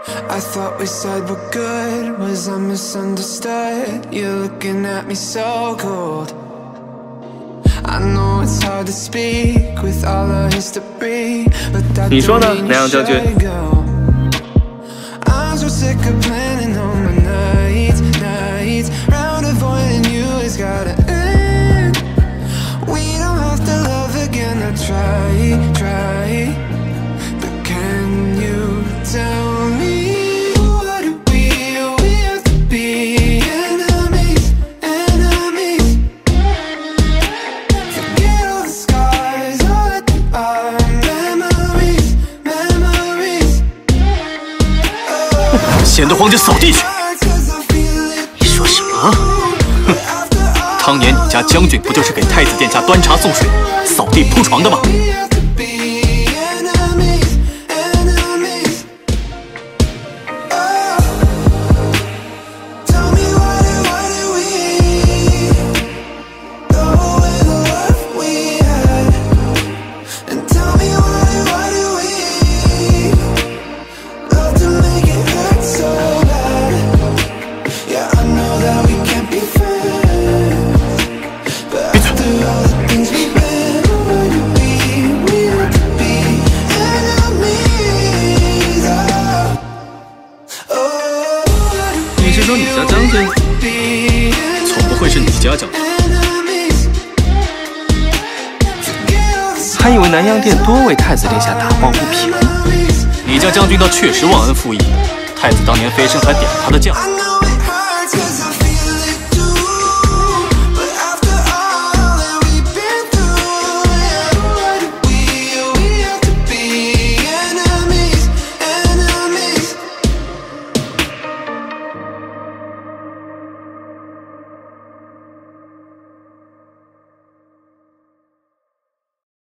I thought we said we're good. Was I misunderstood? You're looking at me so cold. I know it's hard to speak with all our history, but that don't mean you should go. I'm so sick of planning on my nights. Round avoiding you has gotta end. We don't have to love again. I try, but can you tell me what do we have to be enemies? Forget all the scars, all that they are memories. 闲得慌就扫地去！你说什么？哼！当年你家将军不就是给太子殿下端茶送水、扫地铺床的吗？你是说你家将军？从不会是你家将军。 还以为南阳殿多为太子殿下打抱不平。 你家将军倒确实忘恩负义，太子当年飞升还点了他的将。